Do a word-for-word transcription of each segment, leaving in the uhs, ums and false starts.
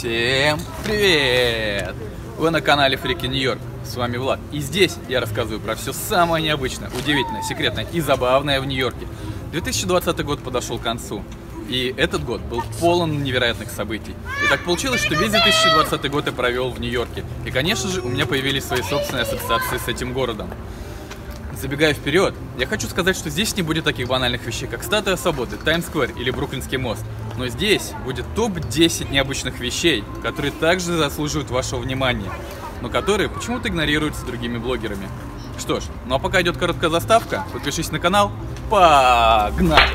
Всем привет! Вы на канале Freaky New York, с вами Влад. И здесь я рассказываю про все самое необычное, удивительное, секретное и забавное в Нью-Йорке. две тысячи двадцатый год подошел к концу, и этот год был полон невероятных событий. И так получилось, что весь две тысячи двадцатый год я провел в Нью-Йорке. И, конечно же, у меня появились свои собственные ассоциации с этим городом. Забегая вперед, я хочу сказать, что здесь не будет таких банальных вещей, как Статуя Свободы, Таймс-сквер или Бруклинский мост. Но здесь будет топ десять необычных вещей, которые также заслуживают вашего внимания, но которые почему-то игнорируются другими блогерами. Что ж, ну а пока идет короткая заставка, подпишись на канал, погнали!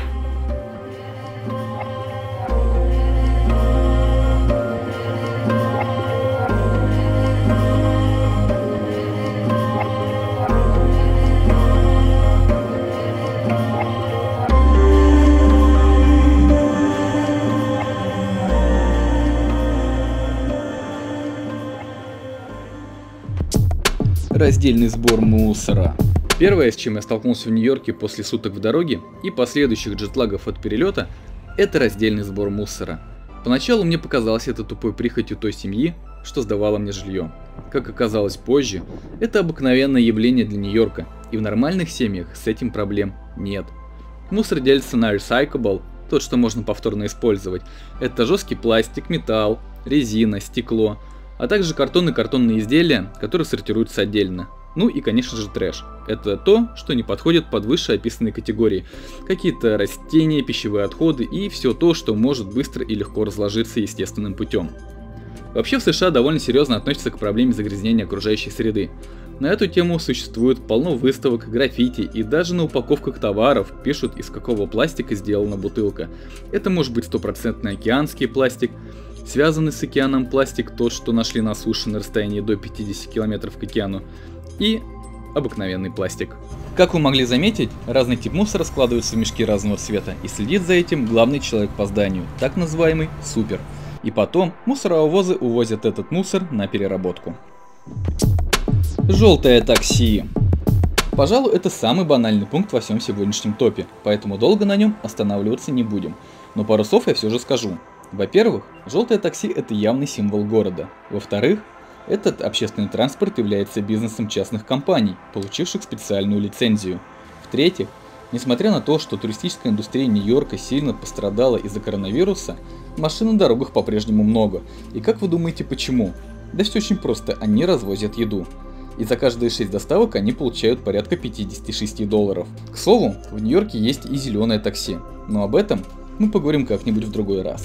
Раздельный сбор мусора. Первое, с чем я столкнулся в Нью-Йорке после суток в дороге и последующих джетлагов от перелета, это раздельный сбор мусора. Поначалу мне показалось это тупой прихотью той семьи, что сдавала мне жилье. Как оказалось позже, это обыкновенное явление для Нью-Йорка, и в нормальных семьях с этим проблем нет. Мусор делится на recyclable, тот, что можно повторно использовать. Это жесткий пластик, металл, резина, стекло, а также картон и картонные изделия, которые сортируются отдельно. Ну и, конечно же, трэш. Это то, что не подходит под вышеописанные категории. Какие-то растения, пищевые отходы и все то, что может быстро и легко разложиться естественным путем. Вообще в США довольно серьезно относятся к проблеме загрязнения окружающей среды. На эту тему существует полно выставок, граффити, и даже на упаковках товаров пишут, из какого пластика сделана бутылка. Это может быть стопроцентный океанский пластик, связанный с океаном пластик, тот, что нашли на суше на расстоянии до пятидесяти километров к океану, и обыкновенный пластик. Как вы могли заметить, разный тип мусора складывается в мешки разного цвета, и следит за этим главный человек по зданию, так называемый супер. И потом мусоровозы увозят этот мусор на переработку. Желтое такси. Пожалуй, это самый банальный пункт во всем сегодняшнем топе, поэтому долго на нем останавливаться не будем. Но пару слов я все же скажу. Во-первых, желтое такси – это явный символ города. Во-вторых, этот общественный транспорт является бизнесом частных компаний, получивших специальную лицензию. В-третьих, несмотря на то, что туристическая индустрия Нью-Йорка сильно пострадала из-за коронавируса, машин на дорогах по-прежнему много. И как вы думаете, почему? Да все очень просто, они развозят еду. И за каждые шесть доставок они получают порядка пятьдесят шесть долларов. К слову, в Нью-Йорке есть и зеленое такси, но об этом мы поговорим как-нибудь в другой раз.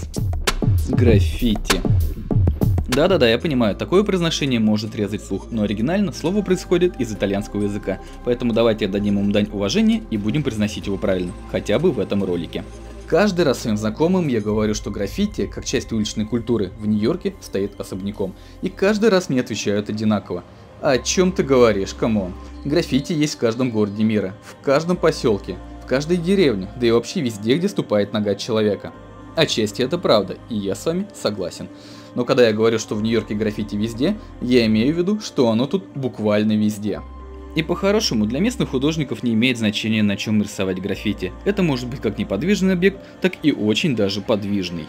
Граффити. Да-да-да, я понимаю, такое произношение может резать слух, но оригинально слово происходит из итальянского языка, поэтому давайте отдадим ему дань уважения и будем произносить его правильно, хотя бы в этом ролике. Каждый раз своим знакомым я говорю, что граффити, как часть уличной культуры, в Нью-Йорке стоит особняком, и каждый раз мне отвечают одинаково. А о чем ты говоришь, камон? Граффити есть в каждом городе мира, в каждом поселке, в каждой деревне, да и вообще везде, где ступает нога человека. Отчасти это правда, и я с вами согласен. Но когда я говорю, что в Нью-Йорке граффити везде, я имею в виду, что оно тут буквально везде. И по-хорошему, для местных художников не имеет значения, на чем рисовать граффити. Это может быть как неподвижный объект, так и очень даже подвижный.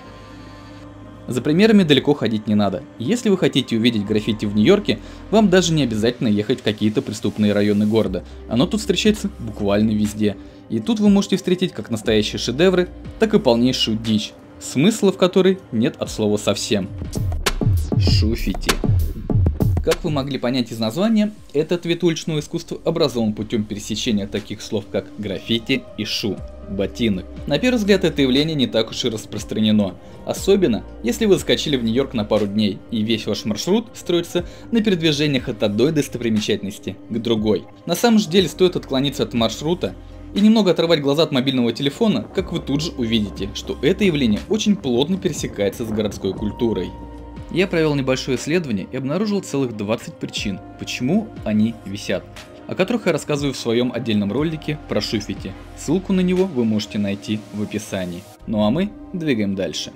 За примерами далеко ходить не надо. Если вы хотите увидеть граффити в Нью-Йорке, вам даже не обязательно ехать в какие-то преступные районы города. Оно тут встречается буквально везде. И тут вы можете встретить как настоящие шедевры, так и полнейшую дичь, смысла в которой нет от слова совсем. Шуфити. Как вы могли понять из названия, этот вид уличного искусства образован путем пересечения таких слов, как граффити и шу, ботинок. На первый взгляд это явление не так уж и распространено, особенно если вы заскочили в Нью-Йорк на пару дней и весь ваш маршрут строится на передвижениях от одной достопримечательности к другой. На самом же деле стоит отклониться от маршрута и немного оторвать глаза от мобильного телефона, как вы тут же увидите, что это явление очень плотно пересекается с городской культурой. Я провел небольшое исследование и обнаружил целых двадцать причин, почему они висят, о которых я рассказываю в своем отдельном ролике про шуфити. Ссылку на него вы можете найти в описании. Ну а мы двигаем дальше.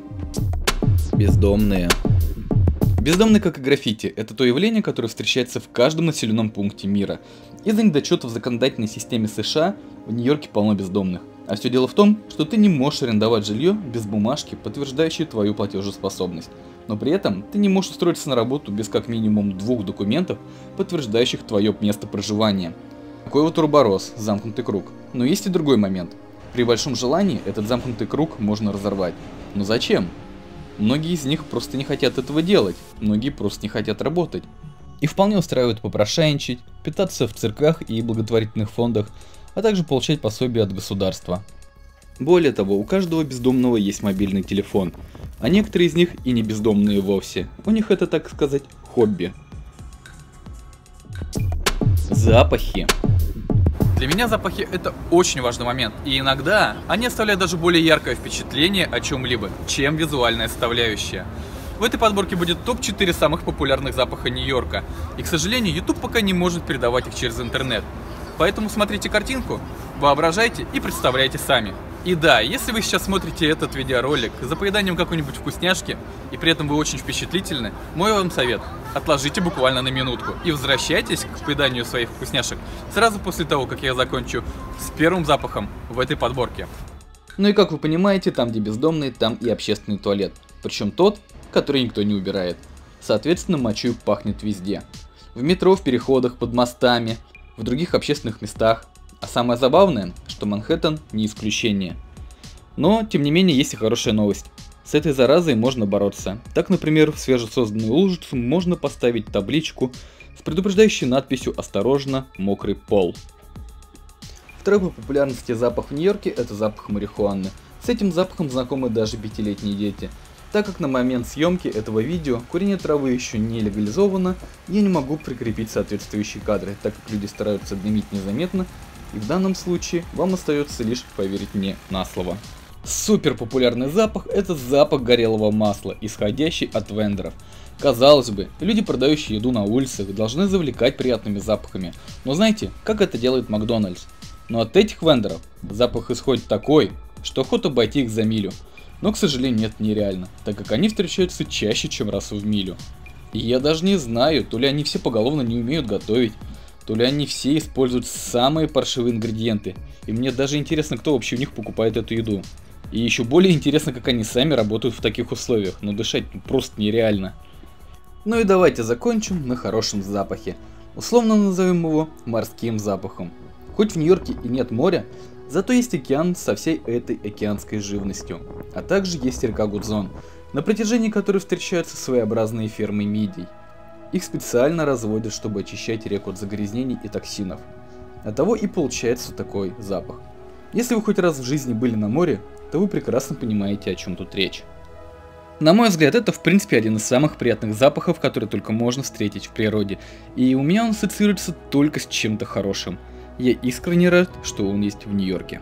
Бездомные. Бездомные, как и граффити, это то явление, которое встречается в каждом населенном пункте мира. Из-за недочетов в законодательной системе США в Нью-Йорке полно бездомных. А все дело в том, что ты не можешь арендовать жилье без бумажки, подтверждающей твою платежеспособность. Но при этом ты не можешь устроиться на работу без как минимум двух документов, подтверждающих твое место проживания. Такой вот урборос, замкнутый круг. Но есть и другой момент. При большом желании этот замкнутый круг можно разорвать. Но зачем? Многие из них просто не хотят этого делать, многие просто не хотят работать. И вполне устраивает попрошайничать, питаться в церквях и благотворительных фондах, а также получать пособия от государства. Более того, у каждого бездомного есть мобильный телефон, а некоторые из них и не бездомные вовсе. У них это, так сказать, хобби. Запахи. Для меня запахи – это очень важный момент, и иногда они оставляют даже более яркое впечатление о чем-либо, чем визуальная составляющая. В этой подборке будет топ четыре самых популярных запаха Нью-Йорка, и, к сожалению, YouTube пока не может передавать их через интернет. Поэтому смотрите картинку, воображайте и представляйте сами. И да, если вы сейчас смотрите этот видеоролик за поеданием какой-нибудь вкусняшки, и при этом вы очень впечатлительны, мой вам совет – отложите буквально на минутку и возвращайтесь к поеданию своих вкусняшек сразу после того, как я закончу с первым запахом в этой подборке. Ну и как вы понимаете, там где бездомные, там и общественный туалет. Причем тот, который никто не убирает. Соответственно, мочой пахнет везде. В метро, в переходах, под мостами, в других общественных местах. А самое забавное, что Манхэттен не исключение. Но, тем не менее, есть и хорошая новость. С этой заразой можно бороться. Так, например, в свежесозданную лужицу можно поставить табличку с предупреждающей надписью «Осторожно, мокрый пол». Второй по популярности запах в Нью-Йорке – это запах марихуаны. С этим запахом знакомы даже пятилетние дети. Так как на момент съемки этого видео курение травы еще не легализовано, я не могу прикрепить соответствующие кадры, так как люди стараются дымить незаметно, и в данном случае вам остается лишь поверить мне на слово. Супер популярный запах – это запах горелого масла, исходящий от вендоров. Казалось бы, люди, продающие еду на улицах, должны завлекать приятными запахами, но знаете, как это делает Макдональдс? Но от этих вендоров запах исходит такой, что охота обойти их за милю. Но, к сожалению, это нереально, так как они встречаются чаще, чем раз в милю. И я даже не знаю, то ли они все поголовно не умеют готовить, то ли они все используют самые паршивые ингредиенты. И мне даже интересно, кто вообще у них покупает эту еду. И еще более интересно, как они сами работают в таких условиях, но дышать просто нереально. Ну и давайте закончим на хорошем запахе. Условно назовем его морским запахом. Хоть в Нью-Йорке и нет моря, зато есть океан со всей этой океанской живностью. А также есть река Гудзон, на протяжении которой встречаются своеобразные фермы мидий. Их специально разводят, чтобы очищать реку от загрязнений и токсинов. Оттого и получается такой запах. Если вы хоть раз в жизни были на море, то вы прекрасно понимаете, о чем тут речь. На мой взгляд, это в принципе один из самых приятных запахов, которые только можно встретить в природе. И у меня он ассоциируется только с чем-то хорошим. Я искренне рад, что он есть в Нью-Йорке.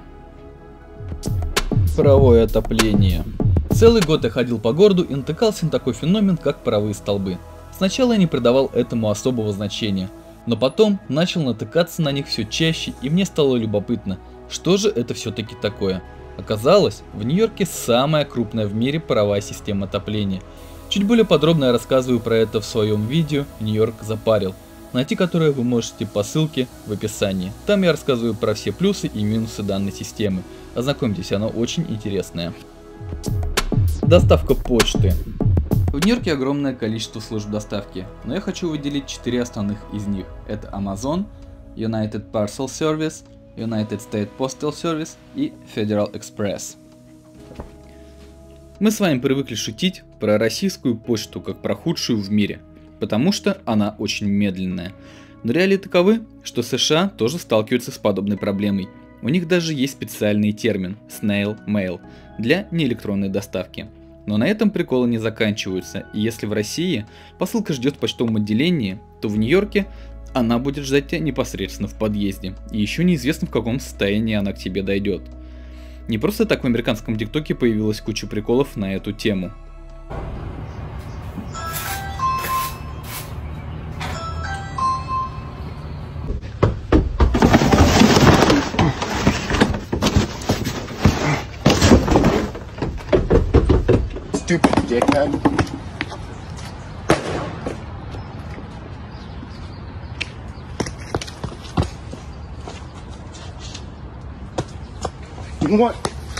Паровое отопление. Целый год я ходил по городу и натыкался на такой феномен, как паровые столбы. Сначала я не придавал этому особого значения, но потом начал натыкаться на них все чаще, и мне стало любопытно, что же это все-таки такое. Оказалось, в Нью-Йорке самая крупная в мире паровая система отопления. Чуть более подробно я рассказываю про это в своем видео «Нью-Йорк запарил», найти которое вы можете по ссылке в описании. Там я рассказываю про все плюсы и минусы данной системы. Ознакомьтесь, она очень интересная. Доставка почты. В Нью-Йорке огромное количество служб доставки, но я хочу выделить четыре основных из них. Это Amazon, United Parcel Service, United States Postal Service и Federal Express. Мы с вами привыкли шутить про российскую почту как про худшую в мире, потому что она очень медленная. Но реалии таковы, что США тоже сталкиваются с подобной проблемой. У них даже есть специальный термин Snail Mail для неэлектронной доставки. Но на этом приколы не заканчиваются, и если в России посылка ждет в почтовом отделении, то в Нью-Йорке она будет ждать тебя непосредственно в подъезде, и еще неизвестно, в каком состоянии она к тебе дойдет. Не просто так в американском ТикТоке появилась куча приколов на эту тему. Stupid dickhead. What?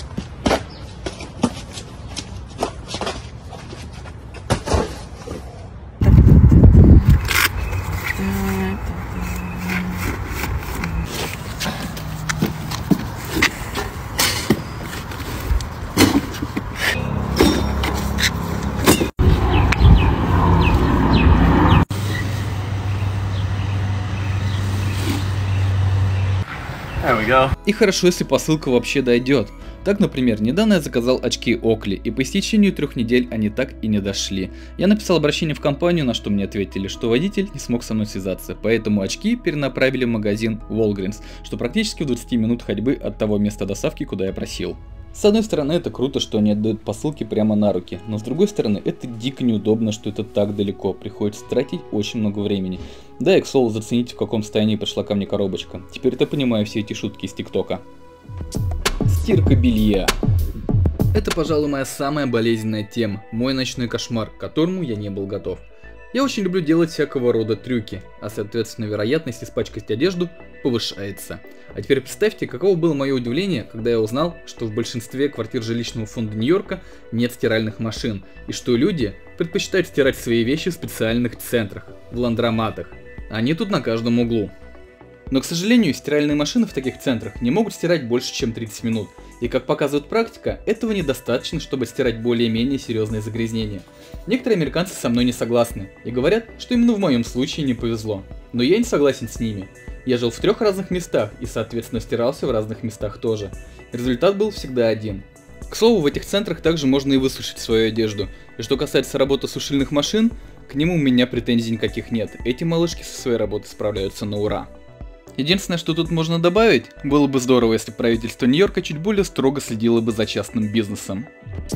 И хорошо, если посылка вообще дойдет. Так, например, недавно я заказал очки Окли, и по истечению трех недель они так и не дошли. Я написал обращение в компанию, на что мне ответили, что водитель не смог со мной связаться, поэтому очки перенаправили в магазин Walgreens, что практически в двадцати минут ходьбы от того места доставки, куда я просил. С одной стороны, это круто, что они отдают посылки прямо на руки, но с другой стороны, это дико неудобно, что это так далеко, приходится тратить очень много времени. Да и, к слову, зацените, в каком состоянии пришла ко мне коробочка. Теперь-то понимаю все эти шутки из ТикТока. Стирка белья. Это, пожалуй, моя самая болезненная тема, мой ночной кошмар, к которому я не был готов. Я очень люблю делать всякого рода трюки, а соответственно вероятность испачкать одежду повышается. А теперь представьте, каково было мое удивление, когда я узнал, что в большинстве квартир жилищного фонда Нью-Йорка нет стиральных машин, и что люди предпочитают стирать свои вещи в специальных центрах, в ландроматах. Они тут на каждом углу. Но, к сожалению, стиральные машины в таких центрах не могут стирать больше, чем тридцать минут. И, как показывает практика, этого недостаточно, чтобы стирать более-менее серьезные загрязнения. Некоторые американцы со мной не согласны и говорят, что именно в моем случае не повезло. Но я не согласен с ними. Я жил в трех разных местах и, соответственно, стирался в разных местах тоже. Результат был всегда один. К слову, в этих центрах также можно и высушить свою одежду. И что касается работы сушильных машин, к ним у меня претензий никаких нет. Эти малышки со своей работой справляются на ура. Единственное, что тут можно добавить, было бы здорово, если правительство Нью-Йорка чуть более строго следило бы за частным бизнесом.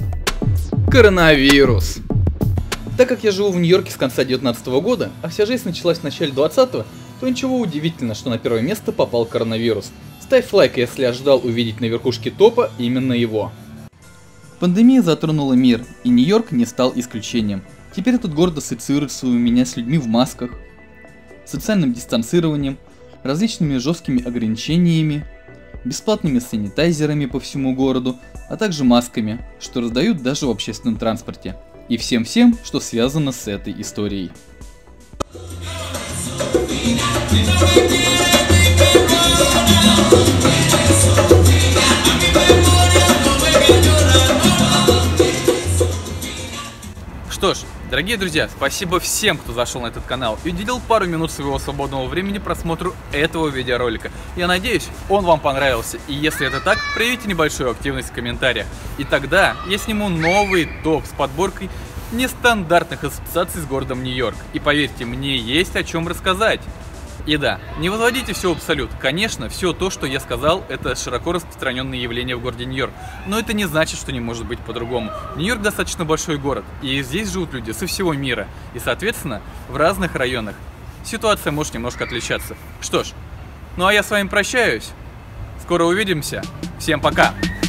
Коронавирус. Так как я живу в Нью-Йорке с конца девятнадцатого года, а вся жизнь началась в начале двадцатого, то ничего удивительного, что на первое место попал коронавирус. Ставь лайк, если ожидал увидеть на верхушке топа именно его. Пандемия затронула мир, и Нью-Йорк не стал исключением. Теперь этот город ассоциируется у меня с людьми в масках, социальным дистанцированием, различными жесткими ограничениями, бесплатными санитайзерами по всему городу, а также масками, что раздают даже в общественном транспорте. И всем-всем, что связано с этой историей. Что ж, дорогие друзья, спасибо всем, кто зашел на этот канал и уделил пару минут своего свободного времени просмотру этого видеоролика. Я надеюсь, он вам понравился, и если это так, проявите небольшую активность в комментариях. И тогда я сниму новый топ с подборкой нестандартных ассоциаций с городом Нью-Йорк. И поверьте, мне есть о чем рассказать. И да, не возводите все в абсолют. Конечно, все то, что я сказал, это широко распространенное явление в городе Нью-Йорк. Но это не значит, что не может быть по-другому. Нью-Йорк достаточно большой город, и здесь живут люди со всего мира. И, соответственно, в разных районах ситуация может немножко отличаться. Что ж, ну а я с вами прощаюсь. Скоро увидимся. Всем пока!